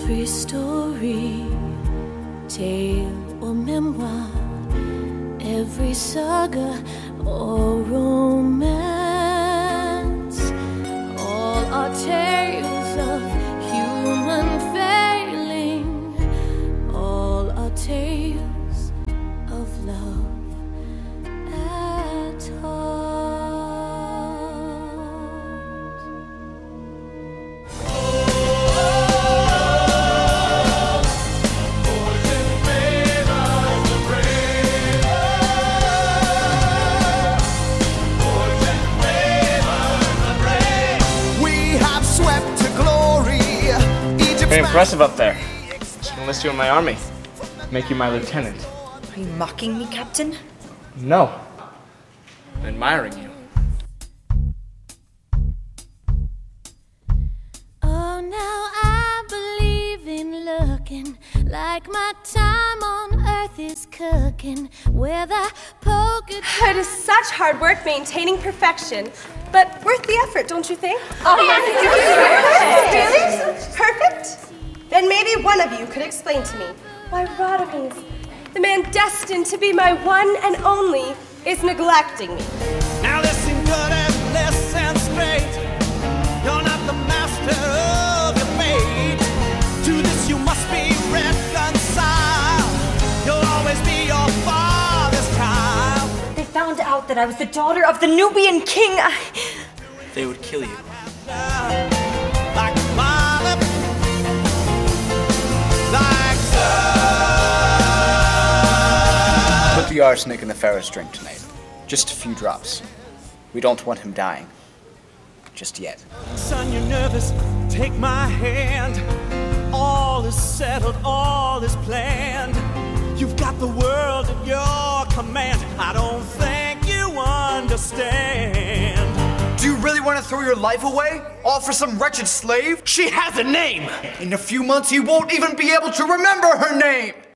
Every story, tale or memoir, every saga or romance, all are tales of human failing, all are tales of love at heart. Very impressive up there. Should enlist you in my army. Make you my lieutenant. Are you mocking me, Captain? No. I'm admiring you. Oh, now I believe in looking like my time on earth is cooking, where the polka. It is such hard work maintaining perfection, but worth the effort, don't you think? Oh, yes. Really? Perfect? Then maybe one of you could explain to me why Radames, the man destined to be my one and only, is neglecting me. Now listen good and listen straight. You're not the master of your fate. To this you must be reconciled. You'll always be your father's child. They found out that I was the daughter of the Nubian king. They would kill you. Like father, like son. Put the arsenic in the Pharaoh's drink tonight. Just a few drops. We don't want him dying. Just yet. Son, you're nervous. Take my hand. All is settled, all is planned. You've got the world at your command. I don't think you understand. Do you really want to throw your life away? All for some wretched slave? She has a name! In a few months, you won't even be able to remember her name!